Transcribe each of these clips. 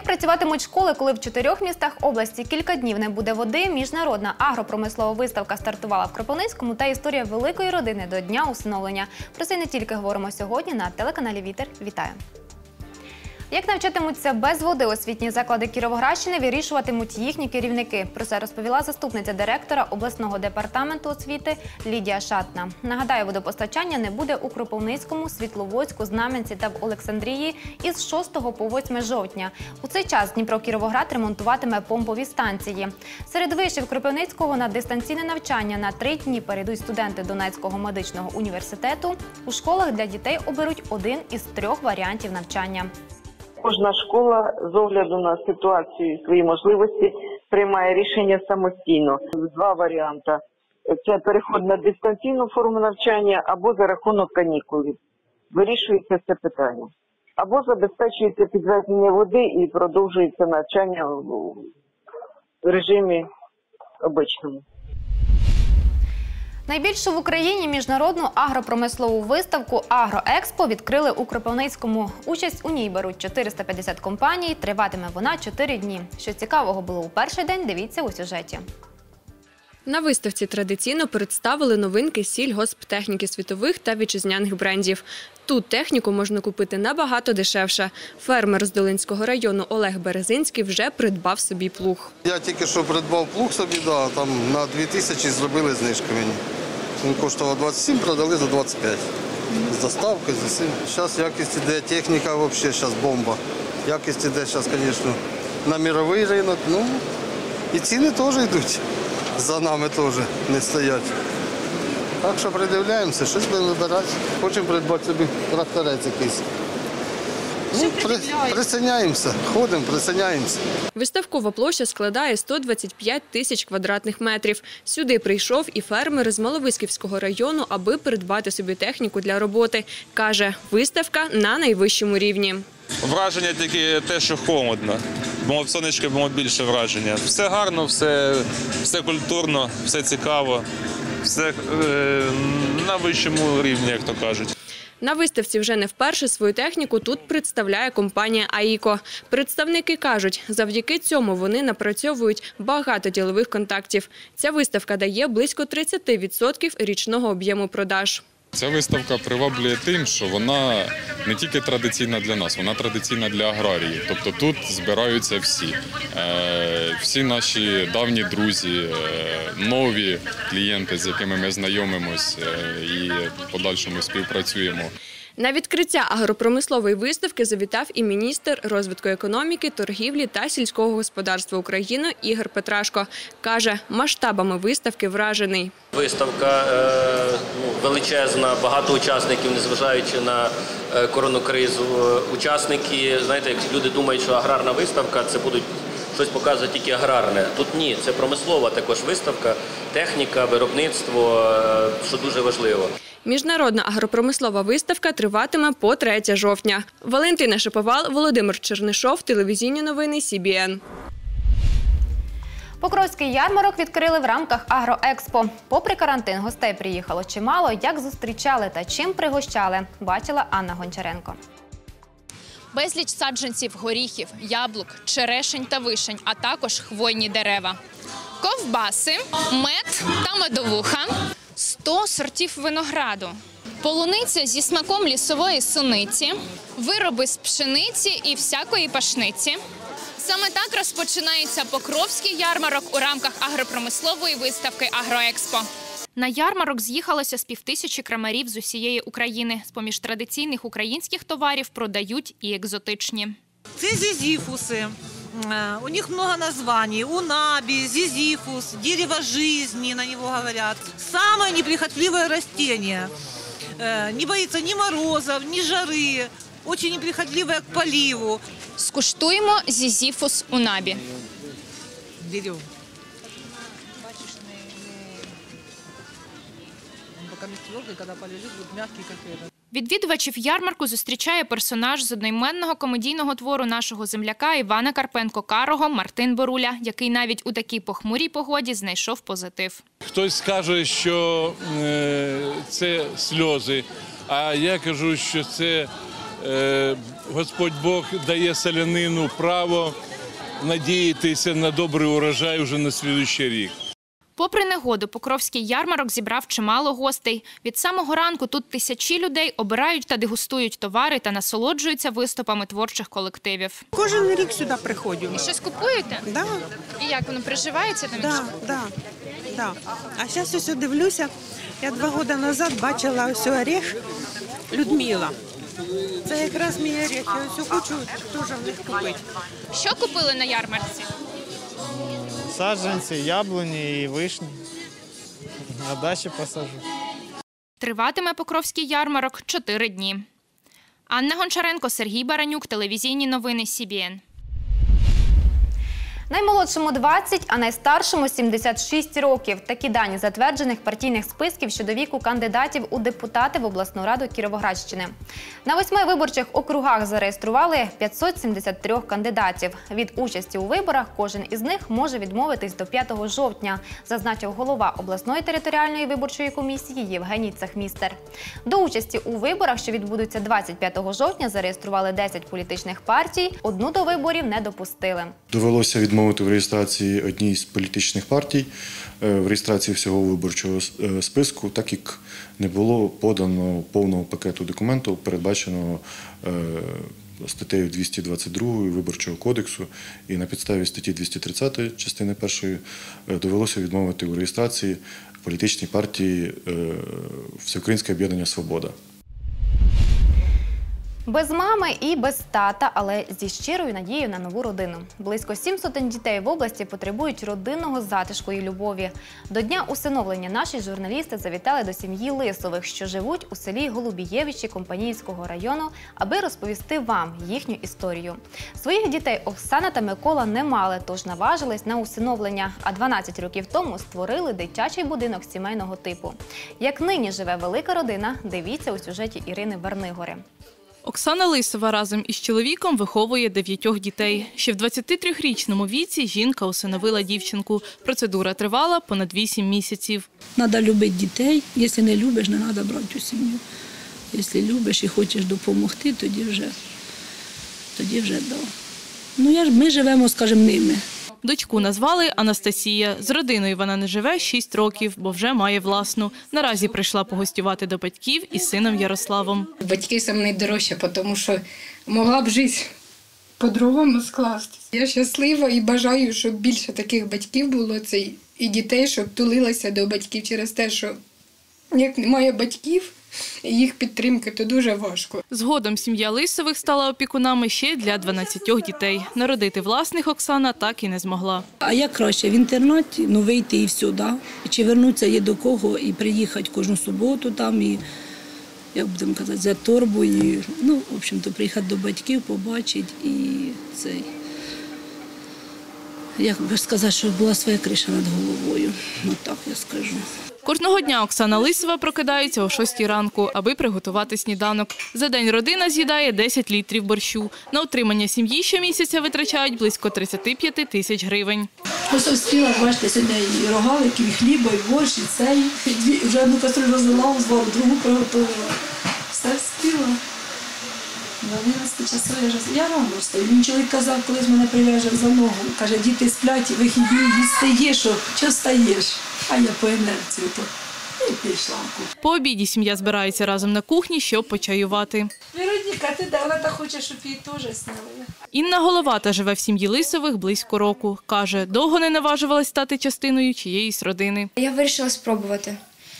працюватимуть школи, коли в 4 містах області кілька днів не буде води? Міжнародна агропромислова виставка стартувала в Кропивницькому та історія великої родини до Дня усиновлення. Про це не тільки говоримо сьогодні на телеканалі «Вітер». Вітаю! Як навчатимуться без води освітні заклади Кіровоградщини, вирішуватимуть їхні керівники. Про це розповіла заступниця директора обласного департаменту освіти Лідія Шатна. Нагадаю, водопостачання не буде у Кропивницькому, Світловодську, Знам'янці та в Олександрії із 6 по 8 жовтня. У цей час Дніпро-Кіровоград ремонтуватиме помпові станції. Серед вишів Кропивницького на дистанційне навчання на 3 дні перейдуть студенти Донецького медичного університету. У школах для дітей оберуть один із 3 варіантів навчання. Кожна школа з огляду на ситуацію і свої можливості приймає рішення самостійно. 2 варіанти. Це переход на дистанційну форму навчання або за рахунок канікул. Вирішується це питання. Або забезпечується підвезення води і продовжується навчання в режимі обичному. Найбільшу в Україні міжнародну агропромислову виставку «Агроекспо» відкрили у Кропивницькому. Участь у ній беруть 450 компаній, триватиме вона 4 дні. Що цікавого було у перший день, дивіться у сюжеті. На виставці традиційно представили новинки сільгосптехніки світових та вітчизняних брендів. Тут техніку можна купити набагато дешевше. Фермер з Долинського району Олег Березинський вже придбав собі плуг. Я тільки що придбав плуг собі, там на 2000 зробили знижки мені. Він коштував 27, продали за 25. З доставкою, з усім. Зараз якість іде, техніка взагалі зараз бомба. Якість іде зараз, звісно, на світовий ринок. І ціни теж йдуть. За нами теж не стоять. Так що придивляємося, щось будемо вибирати. Хочемо придбати собі тракторець якийсь. Присиняємося, ходимо, присиняємося. Виставкова площа складає 125 тисяч квадратних метрів. Сюди прийшов і фермер з Маловиськівського району, аби придбати собі техніку для роботи. Каже, виставка на найвищому рівні. Враження тільки те, що холодно. Бо в сонечки було більше враження. Все гарно, все культурно, все цікаво, все на вищому рівні, як то кажуть. На виставці вже не вперше свою техніку тут представляє компанія «АІКО». Представники кажуть, завдяки цьому вони напрацьовують багато ділових контактів. Ця виставка дає близько 30% річного об'єму продаж. Ця виставка приваблює тим, що вона не тільки традиційна для нас, вона традиційна для аграріїв. Тобто тут збираються всі. Всі наші давні друзі, нові клієнти, з якими ми знайомимось і в подальшому співпрацюємо. На відкриття агропромислової виставки завітав і міністр розвитку економіки, торгівлі та сільського господарства України Ігор Петрашко. Каже, масштабами виставки вражений. Виставка величезна, багато учасників, незважаючи на коронакризу. Учасники, знаєте, як люди думають, що аграрна виставка – це будуть щось показувати тільки аграрне. Тут ні, це промислова також виставка, техніка, виробництво, що дуже важливо. Міжнародна агропромислова виставка триватиме по 3 жовтня. Валентина Шиповал, Володимир Чернишов, телевізійні новини СІБІН. Покровський ярмарок відкрили в рамках «Агроекспо». Попри карантин, гостей приїхало чимало. Як зустрічали та чим пригощали, бачила Анна Гончаренко. Безліч саджанців горіхів, яблук, черешень та вишень, а також хвойні дерева. Ковбаси, мед та медовуха, 100 сортів винограду, полуниця зі смаком лісової суниці, вироби з пшениці і всякої пашниці. Саме так розпочинається Покровський ярмарок у рамках агропромислової виставки «Агроекспо». На ярмарок з'їхалося з 5000 крамарів з усієї України. З-поміж традиційних українських товарів продають і екзотичні. Це зізіфуси. У них много названий. Унаби, зизифус, дерево жизни, на него говорят. Самое неприхотливое растение. Не боится ни морозов, ни жары. Очень неприхотливое к поливу. Скуштуємо зізіфус унабі. Берем. Пока не твердый, когда полежит, будет мягкий, как это. Відвідувачів ярмарку зустрічає персонаж з одноіменного комедійного твору нашого земляка Івана Карпенко-Карого Мартин Боруля, який навіть у такій похмурій погоді знайшов позитив. Хтось скаже, що це сльози, а я кажу, що це Господь Бог дає селянину право надіятися на добрий урожай вже на слідуючий рік. Попри негоду, Покровський ярмарок зібрав чимало гостей. Від самого ранку тут тисячі людей обирають та дегустують товари та насолоджуються виступами творчих колективів. Кожен рік сюди приходжу. І щось купуєте? Да, І як воно приживається? да. А зараз ось дивлюся, я 2 роки назад бачила ось орех Людмила. Це якраз мій орех, я ось хочу теж в них купити. Що купили на ярмарці? Саджанці, яблуні і вишні. На дачі посаджу. Триватиме Покровський ярмарок 4 дні. Анна Гончаренко, Сергій Баранюк, телевізійні новини СІБІН. Наймолодшому 20, а найстаршому 76 років. Такі дані затверджених партійних списків щодо віку кандидатів у депутати в обласну раду Кіровоградщини. На 8 виборчих округах зареєстрували 573 кандидатів. Від участі у виборах кожен із них може відмовитись до 5 жовтня, зазначив голова обласної територіальної виборчої комісії Євгеній Цехмістер. До участі у виборах, що відбудуться 25 жовтня, зареєстрували 10 політичних партій, одну до виборів не допустили. Довелося відмовити в реєстрації одній з політичних партій, в реєстрації всього виборчого списку, так як не було подано повного пакету документів, передбаченого статтею 222 Виборчого кодексу, і на підставі статті 230 частини 1 довелося відмовити у реєстрації політичній партії Всеукраїнське об'єднання «Свобода». Без мами і без тата, але зі щирою надією на нову родину. Близько 700 дітей в області потребують родинного затишку і любові. До Дня усиновлення наші журналісти завітали до сім'ї Лисових, що живуть у селі Голубієвичі Компанійського району, аби розповісти вам їхню історію. Своїх дітей Оксана та Микола не мали, тож наважились на усиновлення, а 12 років тому створили дитячий будинок сімейного типу. Як нині живе велика родина, дивіться у сюжеті Ірини Вернигори. Оксана Лисова разом із чоловіком виховує 9 дітей. Ще в 23-річному віці жінка усиновила дівчинку. Процедура тривала понад 8 місяців. Треба любити дітей. Якщо не любиш, не треба брати у сім'ю. Якщо любиш і хочеш допомогти, тоді вже да. Ну, ми живемо, скажімо, ними. Дочку назвали Анастасія. З родиною вона не живе 6 років, бо вже має власну. Наразі прийшла погостювати до батьків із сином Ярославом. Батьки саме найдорожче, тому що могла б жити по-другому скластися. Я щаслива і бажаю, щоб більше таких батьків було, і дітей, щоб тулилися до батьків через те, що як немає батьків, їх підтримки, то дуже важко. Згодом сім'я Лисових стала опікунами ще для 12 дітей. Народити власних Оксана так і не змогла. А як краще в інтернаті, вийти і все, да? Чи вернутися є до кого, і приїхати кожну суботу там, і, як будемо казати, за торбу, і, в общем-то, приїхати до батьків, побачити, і цей, як би сказати, щоб була своя криша над головою, так я скажу. Кожного дня Оксана Лисова прокидається о 6 ранку, аби приготувати сніданок. За день родина з'їдає 10 літрів борщу. На утримання сім'ї щомісяця витрачають близько 35 тисяч гривень. Ось встигла, бачите, сьогодні і рогаликів, і хліба, і борщ, і цей. Вже одну каструлю розлила, другу приготувала. Все встигла. В 11 часу я рано встаю. Мені чоловік казав, колись мене прив'яжав за ногу. Каже, діти сплять, вихідні, їсти є, що встаєш? А я по інерції то і пішла. По обіді сім'я збирається разом на кухні, щоб почаювати. Вероніка, ти де? Вона так хоче, щоб її теж сняли. Інна Головата живе в сім'ї Лисових близько року. Каже, довго не наважувалась стати частиною чиєїсь родини. Я вирішила спробувати.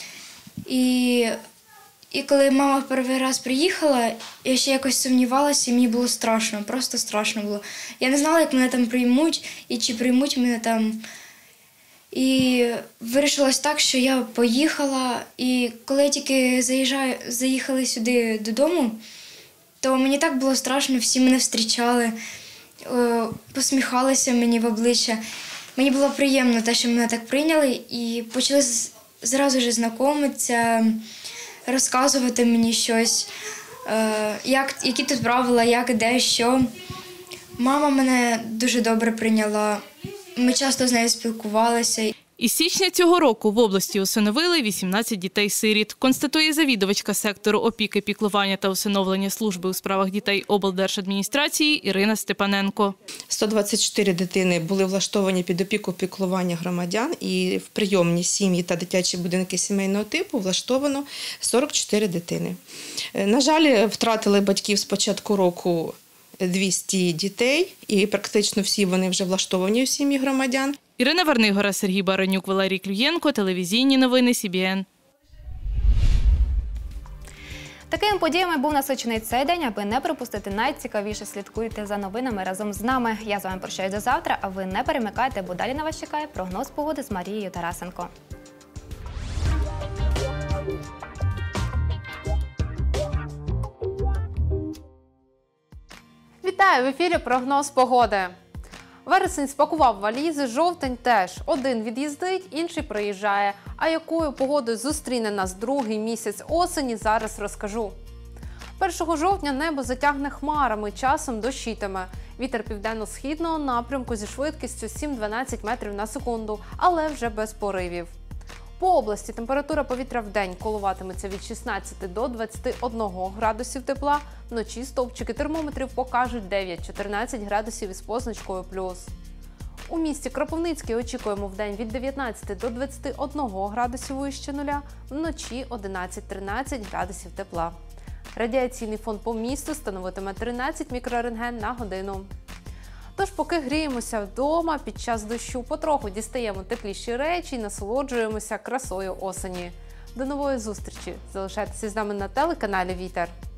І коли мама перший раз приїхала, я ще якось сумнівалася, і мені було страшно, просто страшно було. Я не знала, як мене там приймуть, і чи приймуть мене там. І вирішилось так, що я поїхала, і коли я тільки заїхали сюди додому, то мені так було страшно, всі мене зустрічали, посміхалися мені в обличчя. Мені було приємно те, що мене так прийняли, і почали зразу ж знайомитися, розказувати мені щось, які тут правила, як, де, що. Мама мене дуже добре прийняла. Ми часто з нею спілкувалися. Із січня цього року в області усиновили 18 дітей-сиріт, констатує завідувачка сектору опіки, піклування та усиновлення служби у справах дітей облдержадміністрації Ірина Степаненко. 124 дитини були влаштовані під опіку піклування громадян, і в прийомні сім'ї та дитячі будинки сімейного типу влаштовано 44 дитини. На жаль, втратили батьків з початку року 200 дітей, і практично всі вони вже влаштовані у сім'ї громадян. Ірина Варнигора, Сергій Баранюк, Валерій Клюєнко, телевізійні новини СІБІН. Такими подіями був насичений цей день. Аби не пропустити найцікавіше, слідкуйте за новинами разом з нами. Я з вами прощаюсь до завтра, а ви не перемикайте, бо далі на вас чекає прогноз погоди з Марією Тарасенко. Вітаю! В ефірі прогноз погоди. Вересень спакував валізи, жовтень теж. Один від'їздить, інший приїжджає. А якою погодою зустріне нас другий місяць осені, зараз розкажу. 1 жовтня небо затягне хмарами, часом дощитиме. Вітер південно-східного напрямку зі швидкістю 7-12 метрів на секунду, але вже без поривів. По області температура повітря в день коливатиметься від 16 до 21 градусів тепла, вночі стовпчики термометрів покажуть 9-14 градусів із позначкою плюс. У місті Кропивницький очікуємо в день від 19 до 21 градусів вище нуля, вночі 11-13 градусів тепла. Радіаційний фон по місту становитиме 13 мікрорентген на годину. Тож, поки гріємося вдома, під час дощу потроху дістаємо тепліші речі і насолоджуємося красою осені. До нової зустрічі! Залишайтеся з нами на телеканалі Вітер.